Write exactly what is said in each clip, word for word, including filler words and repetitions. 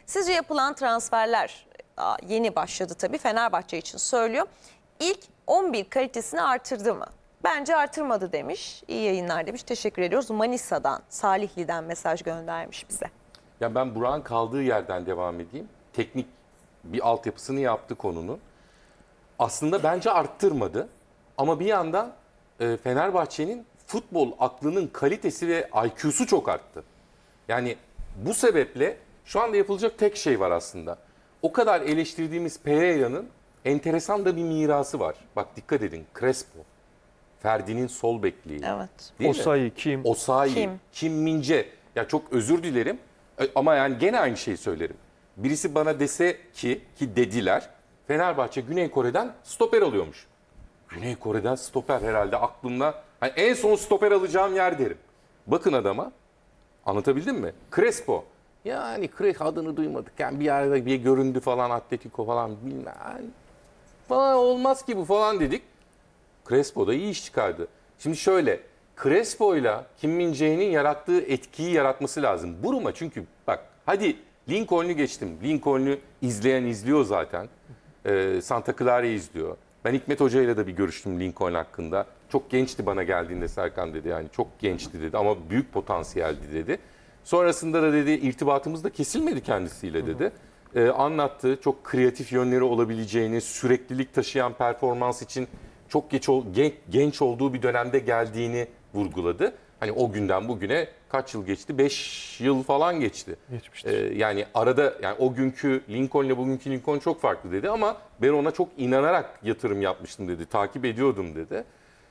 Sizce yapılan transferler yeni başladı tabii, Fenerbahçe için söylüyor. İlk on bir kalitesini artırdı mı? Bence artırmadı demiş. İyi yayınlar demiş. Teşekkür ediyoruz. Manisa'dan, Salihli'den mesaj göndermiş bize. Ya ben Burak'ın kaldığı yerden devam edeyim. Teknik bir altyapısını yaptı konunun. Aslında bence arttırmadı. Ama bir yandan e, Fenerbahçe'nin futbol aklının kalitesi ve I Q'su çok arttı. Yani bu sebeple şu anda yapılacak tek şey var aslında. O kadar eleştirdiğimiz Pereira'nın enteresan da bir mirası var. Bak dikkat edin, Crespo, Ferdi'nin sol bekliği. Evet. Osayi, Kim. Osayi, Kim. Kim Min-jae. Ya çok özür dilerim ama yani gene aynı şeyi söylerim. Birisi bana dese ki, ki dediler, Fenerbahçe Güney Kore'den stoper alıyormuş. Güney Kore'den stoper herhalde aklımda. Hani en son stoper alacağım yer derim. Bakın adama. Anlatabildim mi? Crespo. Yani Crespo adını duymadık. Yani bir yerde bir göründü falan, Atletico falan bilmem. Falan olmaz ki bu falan dedik. Crespo da iyi iş çıkardı. Şimdi şöyle, Crespo'yla Kim Min-jae'nin yarattığı etkiyi yaratması lazım. Buruma çünkü bak hadi Lincoln'u geçtim. Lincoln'u izleyen izliyor zaten. Ee, Santa Clara'yı izliyor. Ben Hikmet Hoca ile de bir görüştüm Lincoln hakkında. Çok gençti bana geldiğinde Serkan dedi. Yani çok gençti dedi ama büyük potansiyeldi dedi. Sonrasında da dedi irtibatımız da kesilmedi kendisiyle dedi. Ee, anlattı çok kreatif yönleri olabileceğini, süreklilik taşıyan performans için çok geç genç, genç olduğu bir dönemde geldiğini vurguladı. Hani o günden bugüne kaç yıl geçti? beş yıl falan geçti. Geçmiştir. Ee, yani arada yani o günkü Lincoln ile bugünkü Lincoln çok farklı dedi ama ben ona çok inanarak yatırım yapmıştım dedi. Takip ediyordum dedi.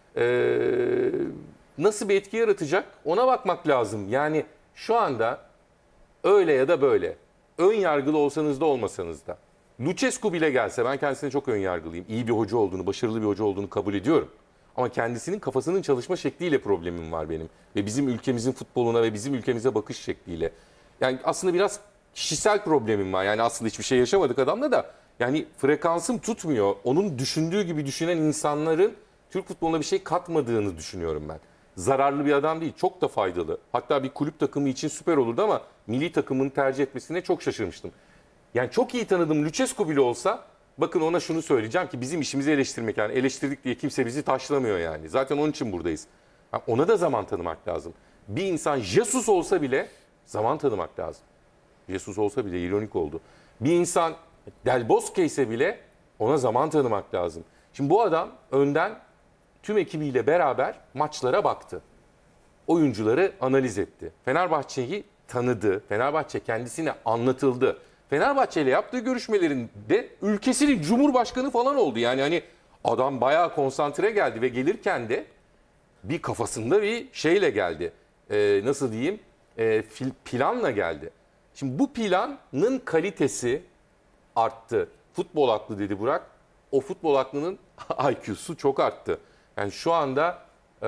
Ee, nasıl bir etki yaratacak? Ona bakmak lazım. Yani şu anda öyle ya da böyle. Ön yargılı olsanız da olmasanız da. Lucescu bile gelse ben kendisine çok ön yargılıyım. İyi bir hoca olduğunu, başarılı bir hoca olduğunu kabul ediyorum. Ama kendisinin kafasının çalışma şekliyle problemim var benim. Ve bizim ülkemizin futboluna ve bizim ülkemize bakış şekliyle. Yani aslında biraz kişisel problemim var. Yani aslında hiçbir şey yaşamadık adamla da. Yani frekansım tutmuyor. Onun düşündüğü gibi düşünen insanların Türk futboluna bir şey katmadığını düşünüyorum ben. Zararlı bir adam değil, çok da faydalı. Hatta bir kulüp takımı için süper olurdu ama milli takımını tercih etmesine çok şaşırmıştım. Yani çok iyi tanıdığım Lucescu bile olsa bakın ona şunu söyleyeceğim ki bizim işimizi eleştirmek. Yani eleştirdik diye kimse bizi taşlamıyor yani. Zaten onun için buradayız. Yani ona da zaman tanımak lazım. Bir insan Jesus olsa bile zaman tanımak lazım. Jesus olsa bile ironik oldu. Bir insan Del Bosque ise bile ona zaman tanımak lazım. Şimdi bu adam önden tüm ekibiyle beraber maçlara baktı. Oyuncuları analiz etti. Fenerbahçe'yi tanıdı. Fenerbahçe kendisine anlatıldı. Fenerbahçe ile yaptığı görüşmelerinde ülkesinin cumhurbaşkanı falan oldu. Yani hani adam bayağı konsantre geldi ve gelirken de bir kafasında bir şeyle geldi. Ee, nasıl diyeyim? Ee, planla geldi. Şimdi bu planın kalitesi arttı. Futbol aklı dedi Burak. O futbol aklının I Q'su çok arttı. Yani şu anda e,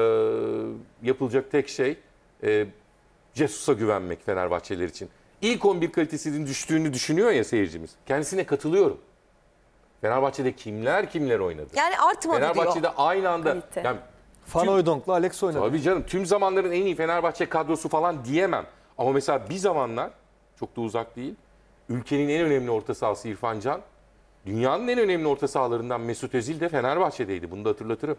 yapılacak tek şey e, Jesus'a güvenmek Fenerbahçeliler için. İlk on bir kalitesinin düştüğünü düşünüyor ya seyircimiz. Kendisine katılıyorum. Fenerbahçe'de kimler kimler oynadı. Yani artmadı Fenerbahçe'de diyor. aynı anda Kalite. yani, Van Hooydonk'la Alex oynadı. tabii canım tüm zamanların en iyi Fenerbahçe kadrosu falan diyemem. Ama mesela bir zamanlar çok da uzak değil. Ülkenin en önemli orta sahası İrfan Can. Dünyanın en önemli orta sahalarından Mesut Özil de Fenerbahçe'deydi. Bunu da hatırlatırım.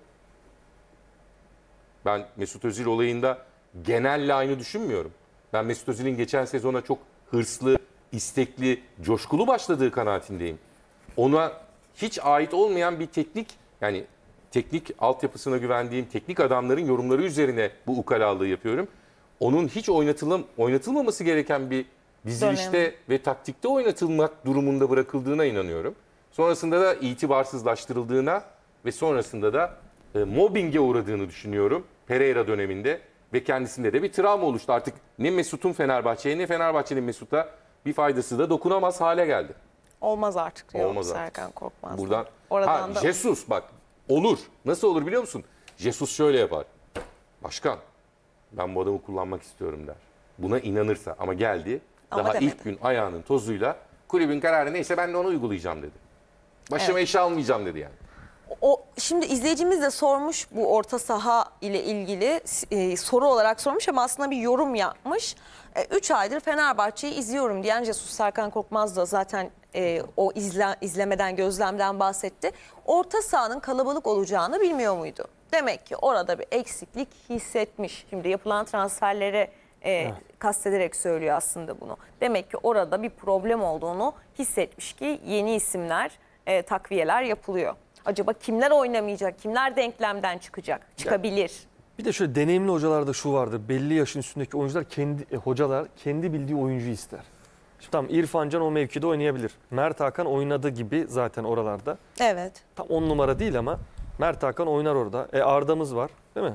Ben Mesut Özil olayında genelle aynı düşünmüyorum. Ben Mesut Özil'in geçen sezona çok hırslı, istekli, coşkulu başladığı kanaatindeyim. Ona hiç ait olmayan bir teknik, yani teknik altyapısına güvendiğim teknik adamların yorumları üzerine bu ukalalığı yapıyorum. Onun hiç oynatılım, oynatılmaması gereken bir dizilişte Dönem. ve taktikte oynatılmak durumunda bırakıldığına inanıyorum. Sonrasında da itibarsızlaştırıldığına ve sonrasında da e, mobbinge uğradığını düşünüyorum Pereira döneminde ve kendisinde de bir travma oluştu. Artık ne Mesut'un Fenerbahçe'ye ne Fenerbahçe'nin Mesut'a bir faydası da dokunamaz hale geldi. Olmaz artık diyor Olmaz artık. Serkan Korkmaz. Buradan Oradan ha, da Jesus bak olur. Nasıl olur biliyor musun? Jesus şöyle yapar. Başkan ben bu adamı kullanmak istiyorum der. Buna inanırsa ama geldi Ama daha demedi. ilk gün ayağının tozuyla kulübün kararı neyse ben de onu uygulayacağım dedi. Başıma Evet. iş almayacağım dedi yani. O şimdi izleyicimiz de sormuş bu orta saha ile ilgili e, soru olarak sormuş ama aslında bir yorum yapmış. üç aydır Fenerbahçe'yi izliyorum diyen Jesus Serkan Korkmaz da zaten e, o izle, izlemeden, gözlemden bahsetti. Orta sahanın kalabalık olacağını bilmiyor muydu? Demek ki orada bir eksiklik hissetmiş. Şimdi yapılan transferlere e, evet. kastederek söylüyor aslında bunu. Demek ki orada bir problem olduğunu hissetmiş ki yeni isimler, e, takviyeler yapılıyor. Acaba kimler oynamayacak, kimler denklemden çıkacak, çıkabilir? Bir de şöyle deneyimli hocalarda şu vardır. Belli yaşın üstündeki oyuncular, kendi e, hocalar kendi bildiği oyuncuyu ister. Şimdi tamam, İrfan Can o mevkide oynayabilir. Mert Hakan oynadığı gibi zaten oralarda. Evet. Tam on numara değil ama Mert Hakan oynar orada. E Arda'mız var değil mi?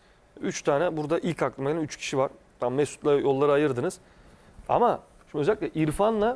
Üç tane burada ilk aklıma gelen üç kişi var. Tam Mesut'la yolları ayırdınız. Ama şimdi özellikle İrfan'la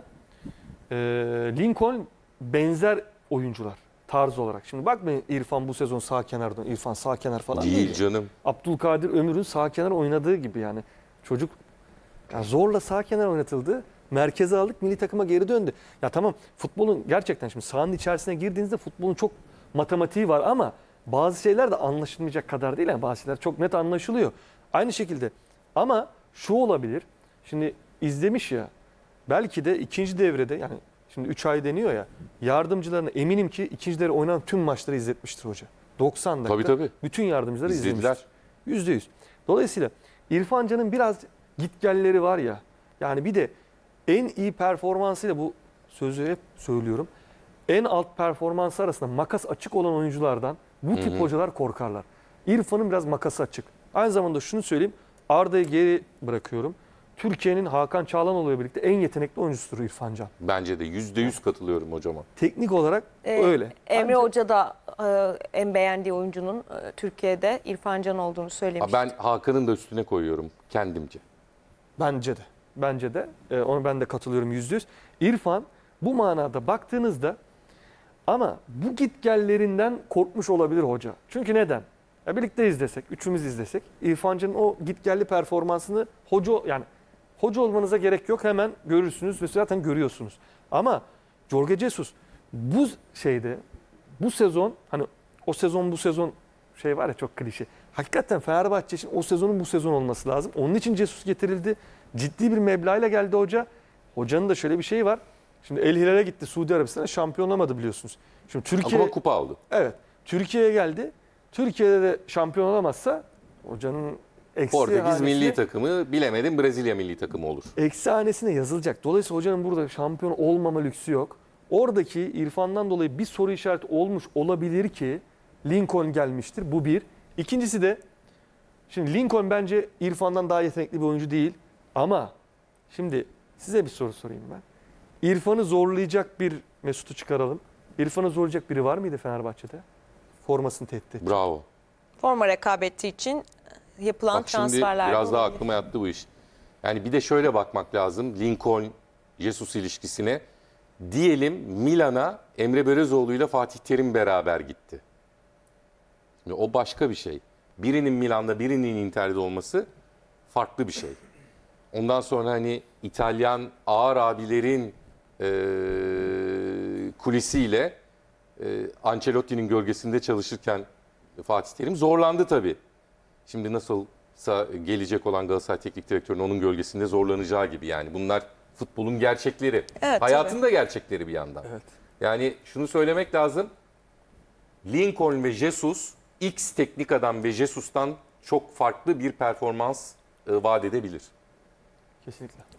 e, Lincoln benzer oyuncular. Tarz olarak. Şimdi bakmayın, İrfan bu sezon sağ kenardan, İrfan sağ kenar falan değil. Değil canım. Abdülkadir Ömür'ün sağ kenar oynadığı gibi yani. Çocuk yani zorla sağ kenar oynatıldı. Merkeze aldık, milli takıma geri döndü. Ya tamam, futbolun gerçekten şimdi sahanın içerisine girdiğinizde futbolun çok matematiği var ama bazı şeyler de anlaşılmayacak kadar değil. Yani bazı şeyler çok net anlaşılıyor. Aynı şekilde ama şu olabilir. Şimdi izlemiş ya, belki de ikinci devrede, yani şimdi üç ay deniyor ya, yardımcılarına eminim ki ikinci devre oynanan tüm maçları izletmiştir hoca. doksan dakika. Tabii tabii. Bütün yardımcıları İzlediler. izlemiştir. yüzde yüz. Dolayısıyla İrfan Can'ın biraz gitgelleri var ya. Yani bir de en iyi performansıyla, bu sözü hep söylüyorum, en alt performansı arasında makas açık olan oyunculardan bu tip Hı hı. hocalar korkarlar. İrfan'ın biraz makası açık. Aynı zamanda şunu söyleyeyim. Arda'yı geri bırakıyorum. Türkiye'nin Hakan Çağlanoğlu ile birlikte en yetenekli oyuncusudur İrfan Can. Bence de yüzde yüz katılıyorum hocama. Teknik olarak Ee, öyle. Emre Ancak Hoca da e, en beğendiği oyuncunun e, Türkiye'de İrfan Can olduğunu Ha, söylemişti. ben Hakan'ın da üstüne koyuyorum kendimce. bence de. Bence de. Ee, onu ben de katılıyorum yüzde yüz. İrfan bu manada baktığınızda, ama bu gitgellerinden korkmuş olabilir hoca. Çünkü neden? Ya birlikte izlesek, üçümüz izlesek, İrfan Can'ın o gitgelli performansını hoca, yani hoca olmanıza gerek yok, hemen görürsünüz ve zaten görüyorsunuz. Ama Jorge Jesus bu şeyde, bu sezon, hani o sezon bu sezon şey var ya, çok klişe. Hakikaten Fenerbahçe için o sezonun bu sezon olması lazım. Onun için Jesus getirildi. Ciddi bir meblağıyla geldi hoca. Hocanın da şöyle bir şeyi var. Şimdi El Hilal'e gitti, Suudi Arabistan'a, şampiyon olamadı biliyorsunuz. Şimdi Türkiye, Ama kupa aldı. evet, Türkiye'ye geldi. Türkiye'de de şampiyon olamazsa hocanın eksi Portekiz hanesine, milli takımı, bilemedim Brezilya milli takımı olur. eksi hanesine yazılacak. Dolayısıyla hocanın burada şampiyon olmama lüksü yok. Oradaki İrfan'dan dolayı bir soru işareti olmuş olabilir ki Lincoln gelmiştir. Bu bir. İkincisi de, şimdi Lincoln bence İrfan'dan daha yetenekli bir oyuncu değil. Ama şimdi size bir soru sorayım ben. İrfan'ı zorlayacak bir, Mesut'u çıkaralım. İrfan'ı zorlayacak biri var mıydı Fenerbahçe'de? Formasını tehdit edecek. Bravo. Forma rekabeti için yapılan Bak şimdi transferler biraz daha olabilir. aklıma yattı bu iş. Yani bir de şöyle bakmak lazım Lincoln-Jesus ilişkisine. Diyelim Milan'a Emre Belözoğlu ile Fatih Terim beraber gitti. Şimdi o başka bir şey. Birinin Milan'da, birinin Inter'de olması farklı bir şey. Ondan sonra hani İtalyan ağır abilerin e, kulisiyle e, Ancelotti'nin gölgesinde çalışırken Fatih Terim zorlandı tabii. Şimdi nasılsa gelecek olan Galatasaray Teknik Direktörü'nün onun gölgesinde zorlanacağı gibi, yani bunlar futbolun gerçekleri. Evet, Hayatın tabii. da gerçekleri bir yandan. Evet. Yani şunu söylemek lazım. Lincoln ve Jesus, X teknik adam ve Jesus'tan çok farklı bir performans e, vaat edebilir. Kesinlikle.